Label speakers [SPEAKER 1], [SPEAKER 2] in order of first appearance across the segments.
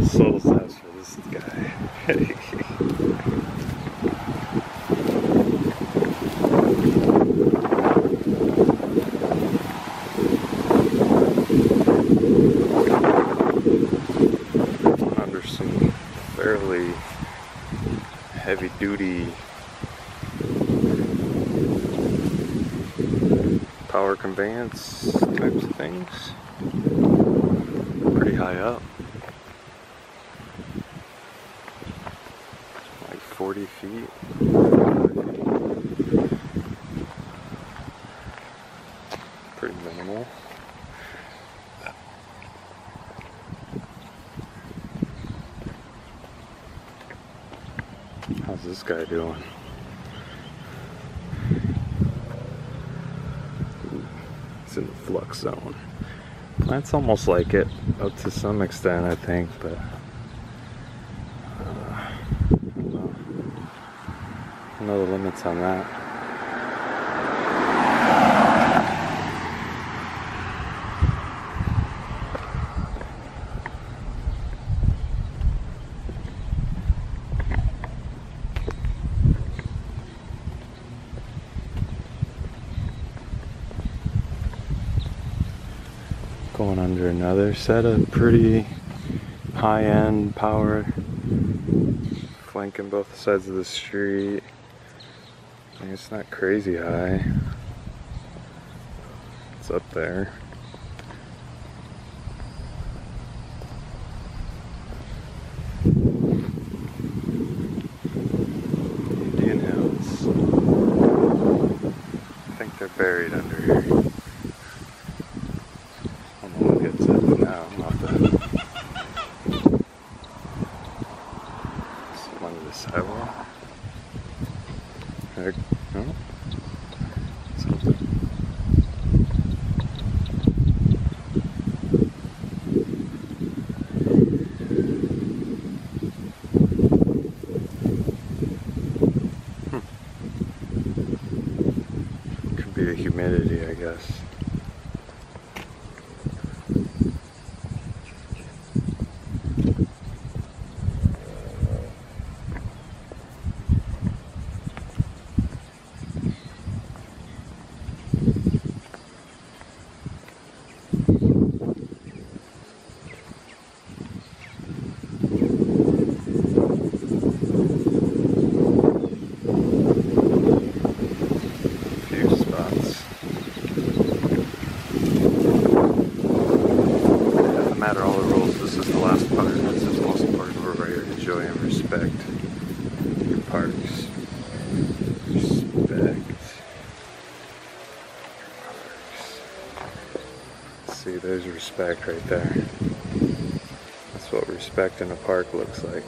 [SPEAKER 1] soul size for this guy. Under some fairly heavy duty power conveyance types of things. Pretty high up. Like 40 feet. Pretty minimal. How's this guy doing? It's in the flux zone. Plants almost like it up to some extent, I think, but I don't know the limits on that. Going under another set of pretty high-end power, flanking both sides of the street. I mean, it's not crazy high. It's up there. Indian Hills. I think they're buried under here. Sidewalk. No. Something. Could be the humidity, I guess. Matter all the rules, this is the last part. This is the most important rule right here. Enjoy and respect your parks. Respect your parks. See, there's respect right there. That's what respect in a park looks like.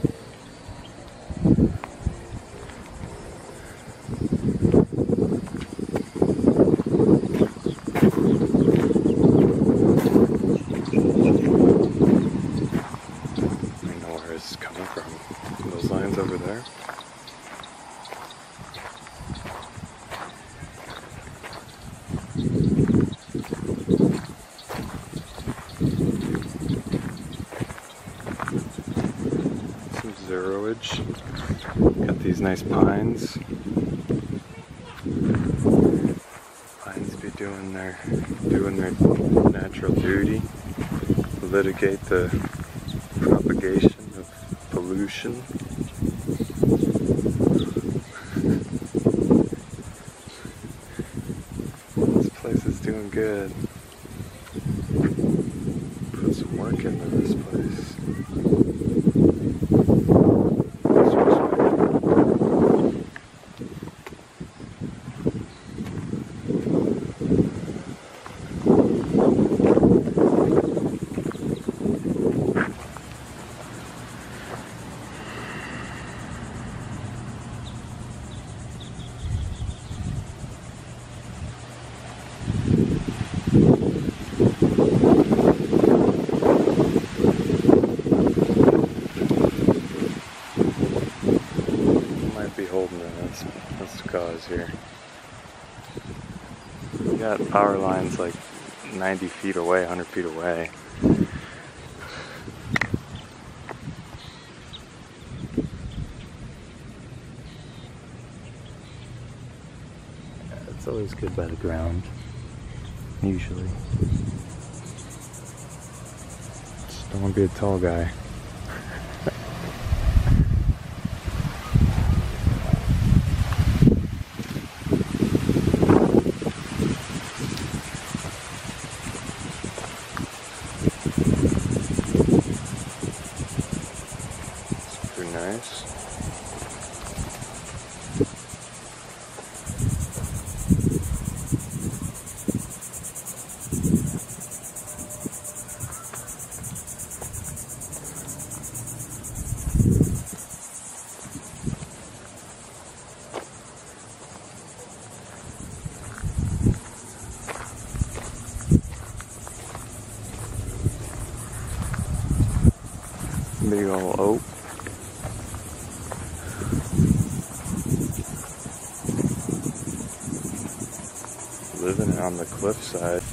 [SPEAKER 1] It's coming from those lines over there. Some zeroage. Got these nice pines. Pines be doing their natural duty. Litigate the propagation of pollution. This place is doing good. Put some work into this place. Holding it, that's the cause here. We got power lines like 90 feet away, 100 feet away.
[SPEAKER 2] It's always good by the ground, usually.
[SPEAKER 1] Just don't want to be a tall guy. Super nice. Big ol' oak. Living on the cliffside.